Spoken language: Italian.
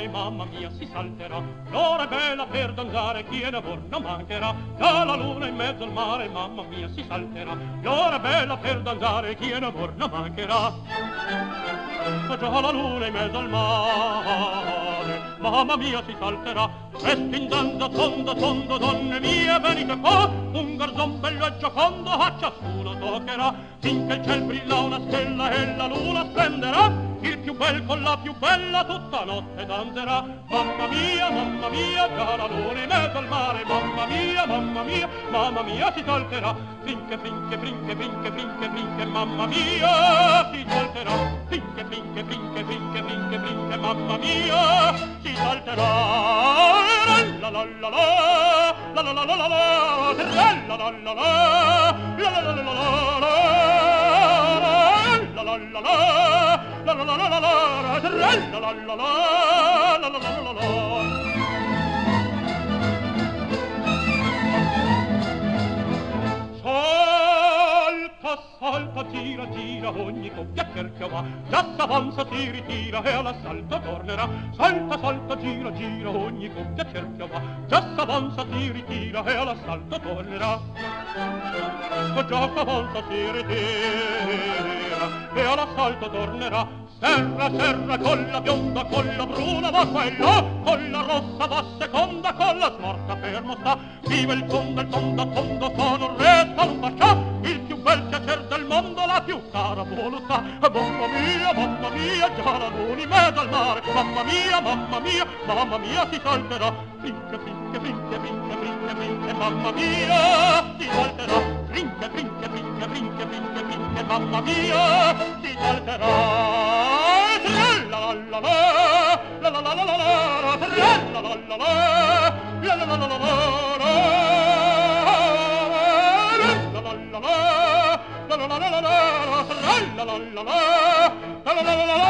mamma mia, si salterà. L'ora è bella per danzare, chi ne vuol non mancherà. Già la luna in mezzo al mare, mamma mia, si salterà. L'ora è bella per danzare, chi ne vuol non mancherà. Già la luna in mezzo al mare, mamma mia, si salterà. Resti in danza, tondo, tondo, donne mie, venite qua. Un garzon bello e giocondo a ciascuno toccherà. Finché il ciel brilla una stella e la luna splenderà, il più bel con la più bella tutta notte danzerà. Mamma mia, già la luna in mezzo al mare. Mamma mia, si salterà. Finché, finché, finché, finché, finché, finché, mamma mia, si salterà. Finché, finché, finché, finché, finché, finché, mamma mia, si salterà. La la la la, la la la la la, la la la la la, la la la la la, la la la la, la la la la la, la la la la, la la la. Salta, gira, gira, ogni coppia cerchia va, già s'avanza, si ritira e all'assalto tornerà. Salta, salta, gira, gira, ogni coppia cerchia va, già s'avanza, si ritira e all'assalto tornerà. Già s'avanza, si ritira e all'assalto tornerà. Serra, serra, con la bionda, con la bruna va quella, con la rossa va seconda, con la smorta fermo sta. Vive il tondo, con un re, con un pascià, il più bel piacer del mondo, la più cara volontà. Mamma mia, già la luna in mezzo al mare. Mamma mia, si salterà. Finché, finché, finché, finché, finché, finché, mamma mia, si salterà. Finché, finché, finché, finché, finché, finché, mamma mia, si salterà. La la la la, la la la la la, la la la la la, la la la la la, la la la la la, la la la la la, la la la la la, la la la la la.